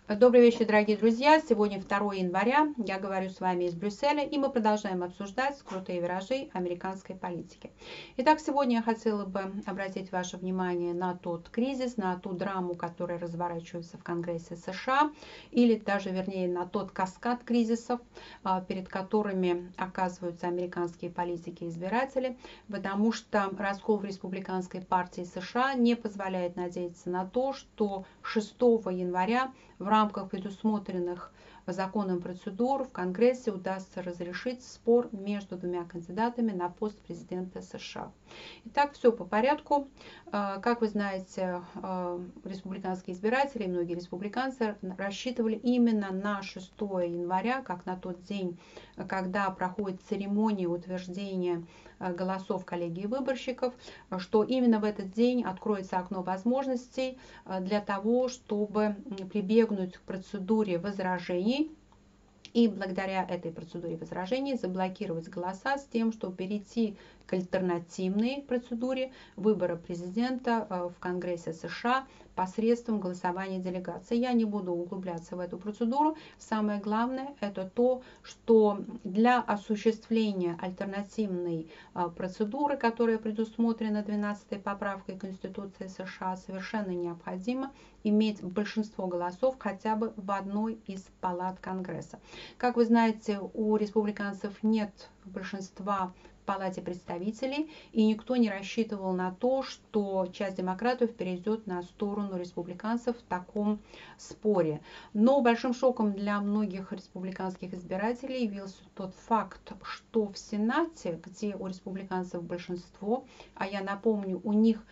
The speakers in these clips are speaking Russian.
Добрый вечер, дорогие друзья. Сегодня 2 января. Я говорю с вами из Брюсселя, и мы продолжаем обсуждать крутые виражи американской политики. Итак, сегодня я хотела бы обратить ваше внимание на тот кризис, на ту драму, которая разворачивается в Конгрессе США, или даже, вернее, на тот каскад кризисов, перед которыми оказываются американские политики и избиратели, потому что раскол в республиканской партии США не позволяет надеяться на то, что 6 января в рамках предусмотренных законом процедур в Конгрессе удастся разрешить спор между двумя кандидатами на пост президента США. Итак, все по порядку. Как вы знаете, республиканские избиратели, многие республиканцы рассчитывали именно на 6 января, как на тот день, когда проходит церемония утверждения голосов коллегии выборщиков, что именно в этот день откроется окно возможностей для того, чтобы прибегнуть к процедуре возражений и благодаря этой процедуре возражений заблокировать голоса с тем, чтобы перейти к альтернативной процедуре выбора президента в Конгрессе США посредством голосования делегаций. Я не буду углубляться в эту процедуру. Самое главное это то, что для осуществления альтернативной процедуры, которая предусмотрена 12-й поправкой Конституции США, совершенно необходимо иметь большинство голосов хотя бы в одной из палат Конгресса. Как вы знаете, у республиканцев нет большинства в Палате представителей, и никто не рассчитывал на то, что часть демократов перейдет на сторону республиканцев в таком споре. Но большим шоком для многих республиканских избирателей явился тот факт, что в Сенате, где у республиканцев большинство, а я напомню, у них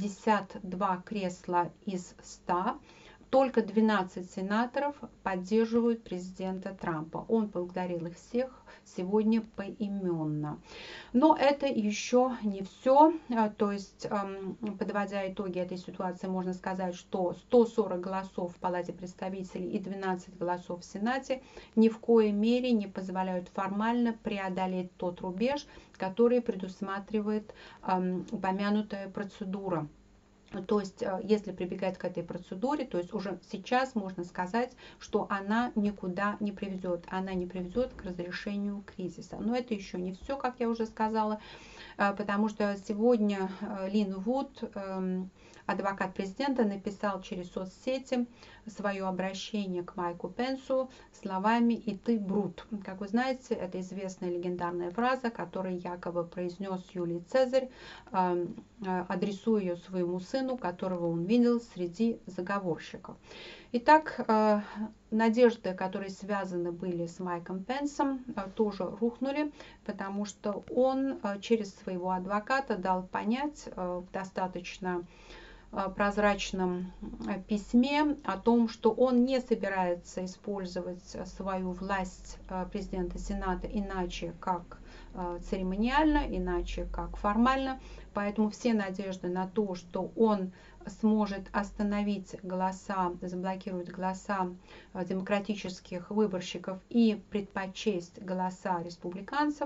52 кресла из 100, только 12 сенаторов поддерживают президента Трампа. Он благодарил их всех сегодня поименно. Но это еще не все. То есть, подводя итоги этой ситуации, можно сказать, что 140 голосов в Палате представителей и 12 голосов в Сенате ни в коей мере не позволяют формально преодолеть тот рубеж, который предусматривает упомянутая процедура. То есть, если прибегать к этой процедуре, то есть уже сейчас можно сказать, что она никуда не приведет. Она не приведет к разрешению кризиса. Но это еще не все, как я уже сказала, потому что сегодня Лин Вуд, адвокат президента, написал через соцсети свое обращение к Майку Пенсу словами «И ты брут». Как вы знаете, это известная легендарная фраза, которую якобы произнес Юлий Цезарь, адресуя ее своему сыну, которого он видел среди заговорщиков. Итак, надежды, которые связаны были с Майком Пенсом, тоже рухнули, потому что он через своего адвоката дал понять в достаточно прозрачном письме о том, что он не собирается использовать свою власть президента Сената иначе как церемониально, иначе как формально. Поэтому все надежды на то, что он сможет остановить голоса, заблокировать голоса демократических выборщиков и предпочесть голоса республиканцев,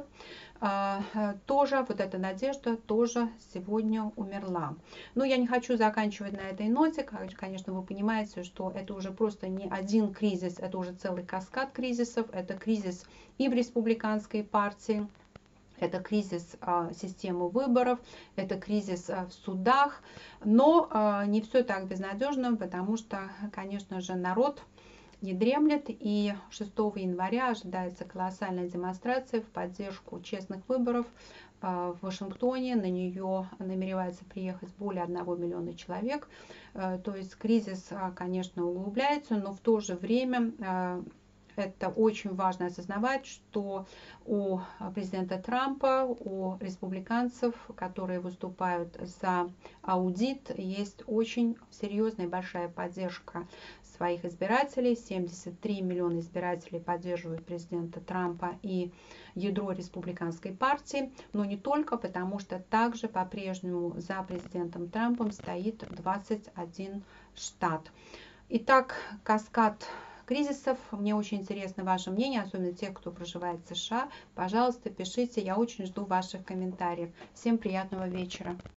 тоже вот эта надежда тоже сегодня умерла. Но я не хочу заканчивать на этой ноте. Конечно, вы понимаете, что это уже просто не один кризис, это уже целый каскад кризисов. Это кризис и в республиканской партии, это кризис системы выборов, это кризис в судах, но не все так безнадежно, потому что, конечно же, народ не дремлет, и 6 января ожидается колоссальная демонстрация в поддержку честных выборов в Вашингтоне. На нее намеревается приехать более 1 миллиона человек. То есть кризис, конечно, углубляется, но в то же время это очень важно осознавать, что у президента Трампа, у республиканцев, которые выступают за аудит, есть очень серьезная и большая поддержка своих избирателей. 73 миллиона избирателей поддерживают президента Трампа и ядро республиканской партии, но не только, потому что также по-прежнему за президентом Трампом стоит 21 штат. Итак, каскад кризисов. Мне очень интересно ваше мнение, особенно тех, кто проживает в США. Пожалуйста, пишите, я очень жду ваших комментариев. Всем приятного вечера.